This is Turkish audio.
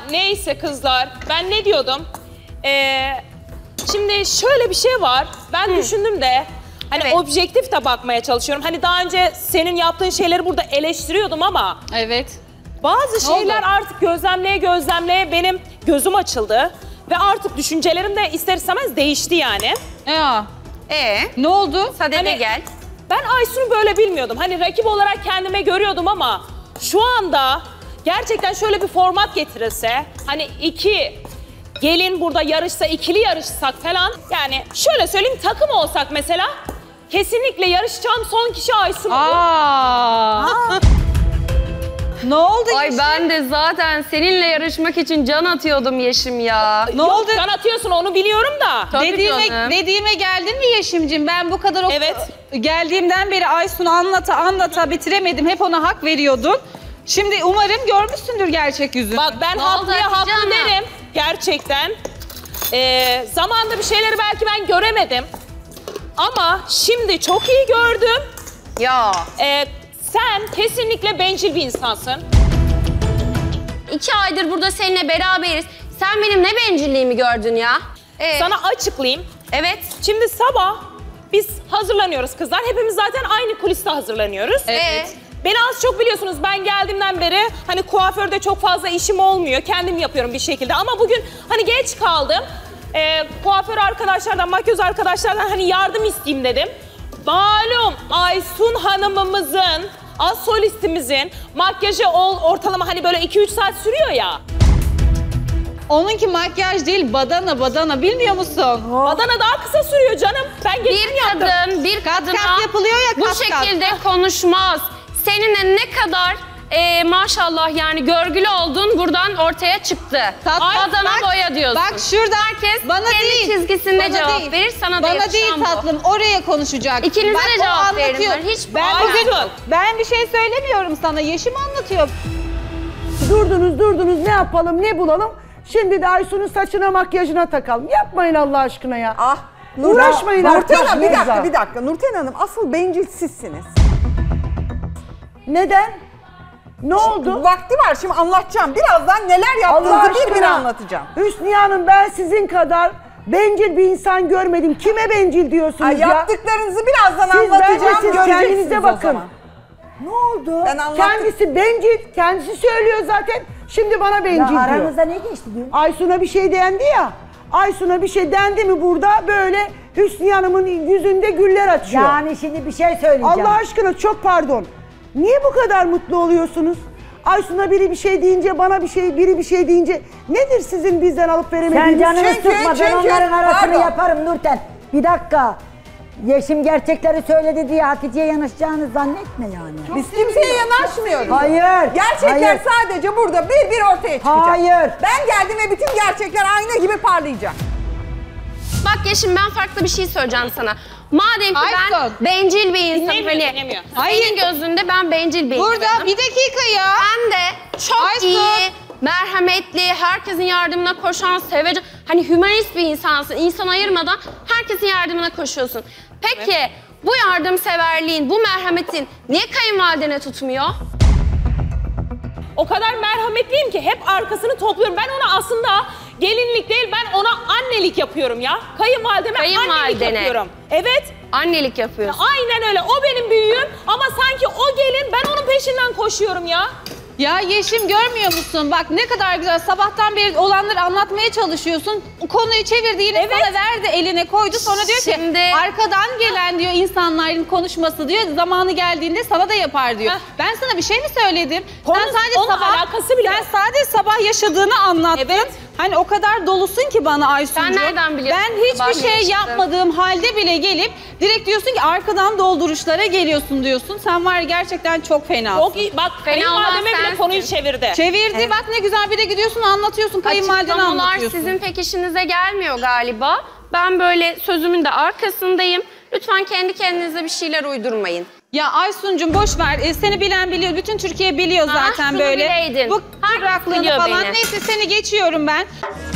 neyse kızlar. Ben ne diyordum? Şimdi şöyle bir şey var. Ben düşündüm de hani objektif de bakmaya çalışıyorum. Hani daha önce senin yaptığın şeyleri burada eleştiriyordum ama evet. Bazı şeyler artık gözlemleye benim gözüm açıldı. Ve artık düşüncelerim de ister istemez değişti yani. Ya. Ne oldu? Sadede gel. Ben Aysun'u böyle bilmiyordum. Hani rakip olarak kendime görüyordum ama şu anda gerçekten şöyle bir format getirirse hani iki gelin burada yarışsa, ikili yarışsak falan yani şöyle söyleyeyim takım olsak mesela kesinlikle yarışacağım son kişi Aysun olur. Ne oldu? Ay ben de zaten seninle yarışmak için can atıyordum Yeşim ya. Ne oldu? Can atıyorsun onu biliyorum da. Dediğime geldin mi Yeşim'cim? Ben bu kadar geldiğimden beri Aysun'u anlata bitiremedim. Hep ona hak veriyordun. Şimdi umarım görmüşsündür gerçek yüzünü. Bak ben haklıya haklı derim. Gerçekten. Zamanında bir şeyleri belki ben göremedim. Ama şimdi çok iyi gördüm. Ya. Sen kesinlikle bencil bir insansın. 2 aydır burada seninle beraberiz. Sen benim ne bencilliğimi gördün ya? Sana açıklayayım. Evet. Şimdi sabah biz hazırlanıyoruz kızlar. Hepimiz zaten aynı kuliste hazırlanıyoruz. Evet. Beni az çok biliyorsunuz ben geldiğimden beri hani kuaförde çok fazla işim olmuyor. Kendim yapıyorum bir şekilde ama bugün hani geç kaldım. Kuaför arkadaşlardan, makyöz arkadaşlardan hani yardım isteyeyim dedim. Malum Aysun hanımımızın, az solistimizin makyajı ortalama hani böyle 2-3 saat sürüyor ya. Onunki makyaj değil, badana bilmiyor musun? Badana daha kısa sürüyor canım. Ben geçtim yaptım. Bir kadına yapılıyor ya, bu şekilde konuşmaz. Seninle ne kadar maşallah yani görgülü oldun buradan ortaya çıktı. Badana boya diyorsun. Bak şurada herkes bana kendi değil, çizgisinde cevap verir, sana da yakışan bana değil tatlım, oraya konuşacak. İkinize de cevap veririm. Hiç ben bir şey söylemiyorum sana, Yeşim anlatıyor. Durdunuz ne yapalım ne bulalım. Şimdi de Aysun'un saçına makyajına takalım. Yapmayın Allah aşkına ya. Uğraşmayın Nurten artık. Hanım bir dakika. Nurten Hanım asıl bencil sizsiniz. Neden? Ne oldu? Vakti var şimdi anlatacağım. Birazdan neler yaptığınızı bir anlatacağım. Hüsniye Hanım ben sizin kadar bencil bir insan görmedim. Kime bencil diyorsunuz ya? Yaptıklarınızı birazdan anlatacağım. Siz kendinize bakın. Ne oldu? Kendisi bencil, kendisi söylüyor zaten. Şimdi bana bencil diyor. Aranızda ne geçti dün? Aysun'a bir şey dendi ya. Aysun'a bir şey dendi mi burada böyle Hüsniye Hanım'ın yüzünde güller açıyor. Yani şimdi bir şey söyleyeceğim. Allah aşkına çok pardon. Niye bu kadar mutlu oluyorsunuz? Aysun'a biri bir şey deyince, bana biri bir şey deyince nedir sizin bizden alıp veremediğiniz? Sen canını sıkma, ben onların arasını yaparım Nurten. Bir dakika. Yeşim gerçekleri söyledi diye Hatice'ye yanaşacağını zannetme yani. Biz kimseye yanaşmıyoruz. Hayır. Gerçekler sadece burada bir ortaya çıkacak. Hayır. Ben geldim ve bütün gerçekler ayna gibi parlayacak. Bak Yeşim ben farklı bir şey söyleyeceğim sana. Madem ki ben bencil bir insanım hani senin gözünde ben bencil bir insanım. Burada bir dakika ya. Ben de çok iyi, merhametli, herkesin yardımına koşan, sevecen, hani hümanist bir insansın. İnsan ayırmadan herkesin yardımına koşuyorsun. Peki bu yardımseverliğin, bu merhametin niye kayınvalidene tutmuyor? O kadar merhametliyim ki hep arkasını topluyorum. Ben ona aslında gelinlik değil ben ona annelik yapıyorum ya. Kayınvalideme annelik yapıyorum. Evet. Annelik yapıyorsun. Aynen öyle. O benim büyüğüm ama sanki o gelin ben onun peşinden koşuyorum ya. Ya Yeşim görmüyor musun? Bak ne kadar güzel sabahtan beri olanları anlatmaya çalışıyorsun. Konuyu çevirdi yine sana verdi eline koydu sonra diyor ki arkadan gelen diyor insanların konuşması diyor zamanı geldiğinde sana da yapar diyor. Ben sana bir şey mi söyledim? Sen sadece sabah yaşadığını anlattın. Evet. Hani o kadar dolusun ki bana Aysuncuğum. Sen nereden biliyorsun? Ben hiçbir şey yapmadığım halde bile gelip direkt diyorsun ki arkadan dolduruşlara geliyorsun diyorsun. Sen var ya gerçekten çok fenasın. Çok iyi. Bak kayınvalideme bile konuyu çevirdi. Çevirdi bak ne güzel bir de gidiyorsun anlatıyorsun kayınvalideni anlatıyorsun. Sizin pek işinize gelmiyor galiba. Ben böyle sözümün de arkasındayım. Lütfen kendi kendinize bir şeyler uydurmayın. Ya Aysun'cum boş ver. Seni bilen biliyor. Bütün Türkiye biliyor zaten şunu böyle. bileydin. Bu kıraklığını falan. Neyse seni geçiyorum ben.